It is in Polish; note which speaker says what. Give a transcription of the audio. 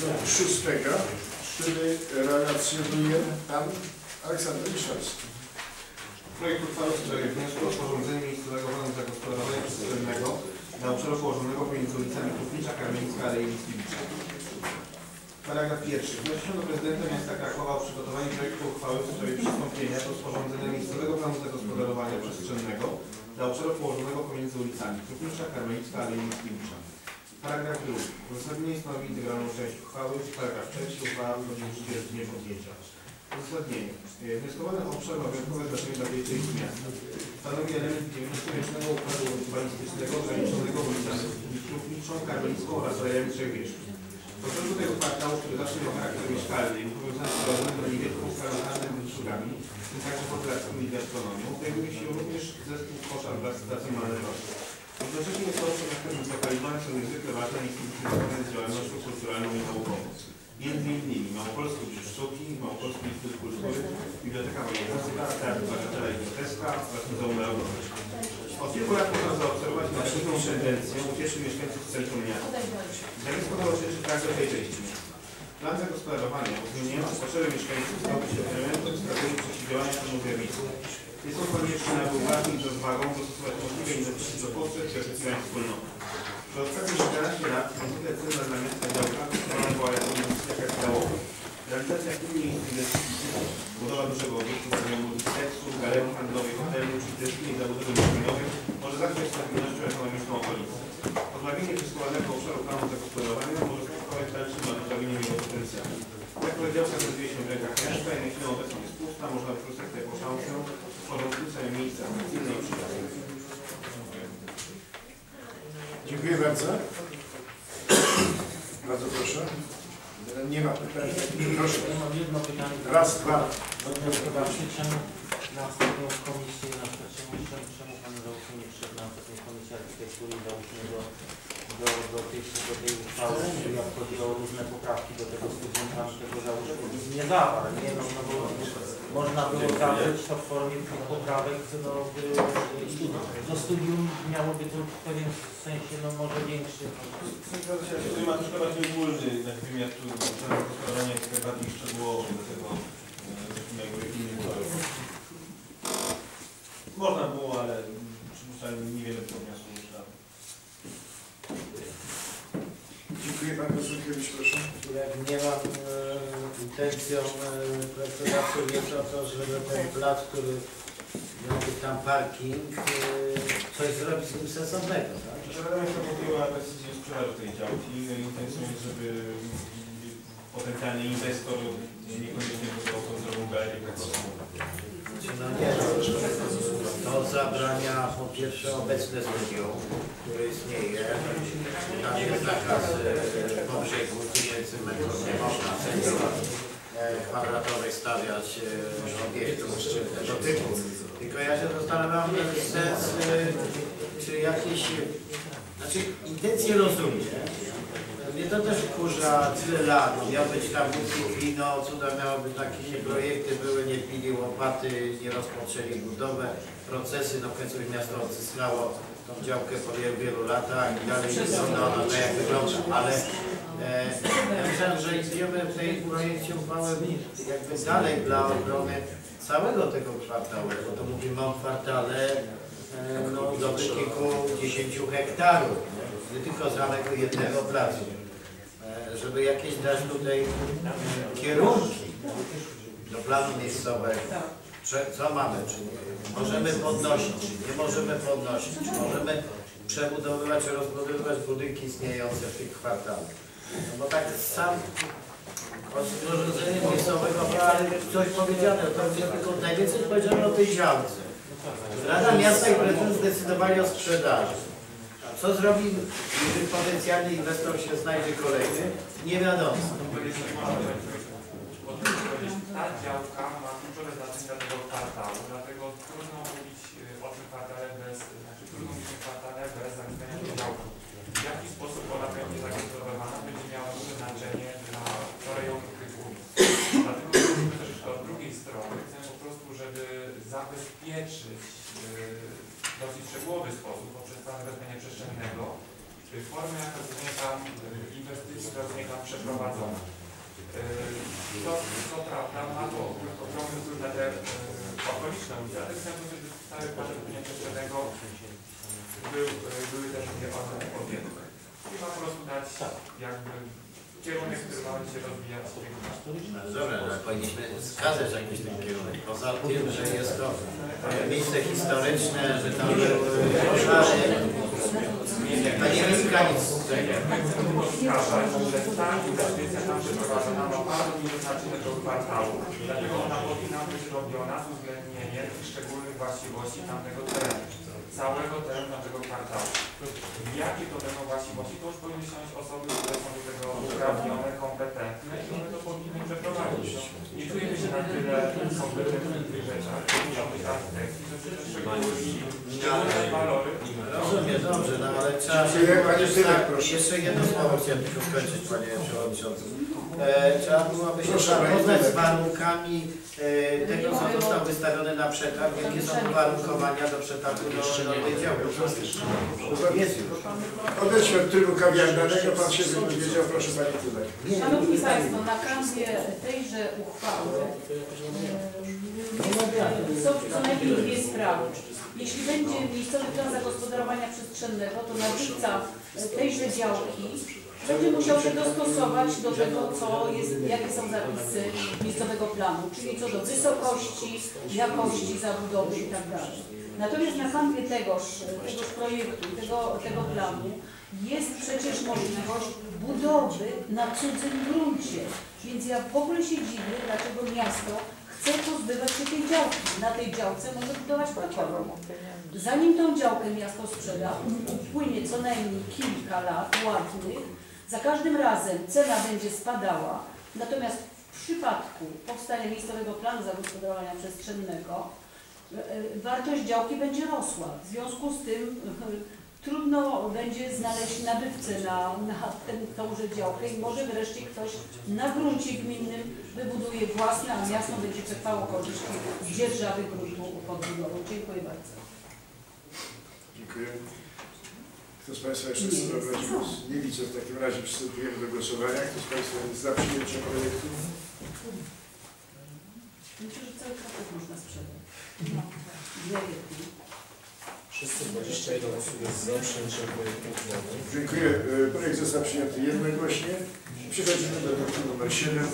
Speaker 1: punktu 6, który relacjonuje pan Aleksander Miszalski.
Speaker 2: Projekt uchwały w sprawie wniosku o sporządzenie miejscowego planu zagospodarowania przestrzennego na obszaru położonego pomiędzy ulicami Krupnicza, Karmelicka, Alei Mickiewicza. Paragraf pierwszy. Wnosi do prezydenta miasta Krakowa o przygotowanie projektu uchwały w sprawie przystąpienia do sporządzenia miejscowego planu zagospodarowania przestrzennego dla obszaru położonego pomiędzy ulicami Krupnicza, Karmelicka, Alei Mickiewicza. Paragraf drugi. Uzasadnienie stanowi integralną część uchwały. Paragraf trzeci. Uchwała wchodzi w życie z dniem podjęcia. Uzasadnienie. Wnioskowany obszar ma wyjątkowe znaczenie dla tej części miasta. Stanowi element XIX-wiecznego układu urbanistycznego ograniczonego ulicami Krupniczą, Karmelicką oraz Alejami Trzech Wierzchni. W okresie tego kwartału, który zawsze miał charakter mieszkalny i powiązany z prowadzonym niewielką skalą handlem usługami, w tym także populacją i gastronomią, zajmuje się również zespół koszar dla stacjonalnej roszy. Jednocześnie jest to charakterem zlokalizowane są niezwykle ważne instytucje związane z działalnością kulturalną i naukową. Między innymi Małopolski Instytut Sztuki, Małopolski Instytut Kultury, Biblioteka Wojewódzka, Teatr Bagatela i Groteska oraz Muzeum Narodowego. Od kilku lat można zaobserwować negatywną tendencję ucieszy mieszkańców z centrum miasta. Zjawisko to dotyczy także tej części miasta. Plan zagospodarowania uwzględniający potrzeby mieszkańców stał się elementem strategii przeciwdziałania temu zjawisku. Jest on konieczny, aby uważnie i z rozwagą dostosować możliwe inwestycje do potrzeb i oczekiwań wspólnoty. Przez ostatnie 14 lat niezwykle cenna dla miasta działka wykonana była jako inwestycja kapitałowa. Realizacja innych inwestycji, budowa dużego obiektu w rodzaju multiplexu, galerii handlowej, hotelu czy też innej zabudowy mieszkaniowej może zachwiać stabilnością ekonomiczną okolicy. Pozbawienie przysłowanego obszaru planu zagospodarowania może skutkować dalszym odprawieniem jego potencjału. Jak działka znajduje się w rękach miasta i na chwilę obecną jest pusta, można wykorzystać to jako szansę tworząc sobie miejsca atrakcyjne i przyjazne.
Speaker 1: Dziękuję bardzo. Bardzo proszę. Nie ma pytań. Proszę.
Speaker 3: Ja mam jedno pytanie.
Speaker 1: Raz, dwa.
Speaker 3: Czemu na ostatnią komisję, na przykład czemu pan załóżmy nie wszedł na ostatnią komisję architektury i załóżmy do tej uchwały, czyli jak chodzi o różne poprawki do tego studium, tam tego załóżmy nie zawarł, nie? No, bo można było zawrzeć to w formie poprawek, no studium miałoby to w pewnym sensie, no może większy.
Speaker 2: Studium ma troszkę bardziej ogólny wymiar, tu zagospodarowanie jest trochę bardziej szczegółowy do tego, można było, ale przypuszczalnie niewiele podniosło już tam.
Speaker 1: Dziękuję Pan Konsulkiewicz, proszę.
Speaker 4: Jak nie mam intencją projektodawców jest o to, żeby ten plac, który miał być tam parking, coś zrobić z nim sensownego, tak?
Speaker 2: Rada Miasta podjęła decyzję o sprzedaży tej działki. Intencją jest, żeby potencjalny inwestor niekoniecznie budował kontrolą galerię praktyczną.
Speaker 4: No nie, to zabrania po pierwsze obecne studium, które istnieje. Tam jest zakaz po brzegu 1000 metrów, nie można kwadratowych stawiać obiektów tego typu. Tylko ja się zastanawiam, sens, czy jakieś, znaczy intencje rozumiem. Mnie to też wkurza tyle lat, miał być tam wino, cuda miało być takie projekty, były, nie pili łopaty, nie rozpoczęli budowę, procesy, no w końcu miasto odzyskało tą działkę po wielu latach i dalej wygląda ona tak jak wygląda, ale ja myślałem, że idziemy w tej projekcie uchwały jakby dalej dla obrony całego tego kwartału, bo to mówimy o kwartale no, do kilkudziesięciu hektarów, nie tylko samego jednego placu. Żeby jakieś dać tutaj kierunki do planu miejscowego. Co mamy? Czy możemy podnosić, czy nie możemy podnosić, czy możemy przebudowywać, rozbudowywać budynki istniejące w tych kwartałach. No bo tak sam rozporządzenie miejscowego, ale coś powiedziane, to jest tylko najwięcej powiedziane o tej działce. Rada Miasta i prezydent zdecydowali o sprzedaży. Co zrobi, jeżeli potencjalny inwestor się znajdzie kolejny? Nie wiadomo.
Speaker 5: Ta działka ma kluczowe znaczenie dla tego kwartału, dlatego trudno mówić o tym kwartale bez, trudno mówić o kwartale bez zamieszkania tej działki. W jaki sposób ona będzie zagospodarowana, będzie miała duże znaczenie dla rejonów tych ulic. Dlatego mówimy też od drugiej strony, chcemy po prostu, żeby zabezpieczyć w dosyć szczegółowy sposób poprzez plan rozwiązania przestrzennego formę, jaka zajmie tam inwestycji zostanie tam przeprowadzona. Co prawda ma to ogromny wpływ na te okoliczne ulice, ale chcę powiedzieć, że cały pakiet dnia przestrzennego były też one objęte. I ma po prostu dać jakby kierunek, który ma się rozwijać.
Speaker 4: Dobra, ale powinniśmy wskazać jakiś ten kierunek. Poza tym, że jest to miejsce historyczne, że tam były pożary, to nie wynika nic z tego.
Speaker 5: Chcę tylko wskazać, że ta inwestycja tam przeprowadzona ma bardzo duże znaczenie do kwartału. Dlatego ona powinna być robiona z uwzględnieniem szczególnych właściwości tamtego terenu. Całego terenu naszego kwartału. Jakie to będą właściwości, to już powinny siąść osoby, które są do tego uprawnione, kompetentne i one to powinny przeprowadzić. Nie czujemy się na tyle kompetentni w tych rzeczach, to muszą być architekci, że przecież szczegóły i szczególne walory.
Speaker 4: Rozumiem, dobrze, no ale trzeba...
Speaker 1: Panie Sylek, proszę.
Speaker 4: Jeszcze jedno słowo chciałem tylko skończyć, panie przewodniczący. Trzeba byłoby się
Speaker 1: Proszę,
Speaker 4: zapoznać
Speaker 1: panie
Speaker 4: z warunkami tego, co został wystawiony na przetarg, jakie są uwarunkowania do przetargu do tej działki. Jest już.
Speaker 1: Odejdźmy od trybu kawiarnego, pan się wypowiedział, proszę pani Sylek.
Speaker 6: Szanowni Państwo, na kanwie tejże uchwały są co najmniej dwie sprawy. Jeśli będzie miejscowy plan zagospodarowania przestrzennego, to nabywca tejże działki będzie musiał się dostosować do tego, co jest, jakie są zapisy miejscowego planu, czyli co do wysokości, jakości zabudowy i tak dalej. Natomiast na kanwie tegoż projektu, tego planu jest przecież możliwość budowy na cudzym gruncie. Więc ja w ogóle się dziwię, dlaczego miasto chce pozbywać się tej działki. Na tej działce może budować platformę. Zanim tą działkę miasto sprzeda, upłynie co najmniej kilka lat ładnych. Za każdym razem cena będzie spadała. Natomiast w przypadku powstania miejscowego planu zagospodarowania przestrzennego wartość działki będzie rosła. W związku z tym trudno będzie znaleźć nabywcę na tąże działkę i może wreszcie ktoś na gruncie gminnym wybuduje własne, a miasto będzie czerpało korzyści z dzierżawy gruntu pod budową. Dziękuję bardzo.
Speaker 1: Dziękuję. Kto z Państwa jeszcze chce zabrać głos? Nie widzę. W takim razie przystępujemy do głosowania. Kto z Państwa jest za przyjęciem projektu?
Speaker 6: Myślę, że cały pakiet można sprzedać.
Speaker 7: Wszyscy 21 osób jest za przyjęciem projektu uchwały.
Speaker 1: Dziękuję. Projekt został przyjęty jednogłośnie. Przechodzimy do punktu numer 7.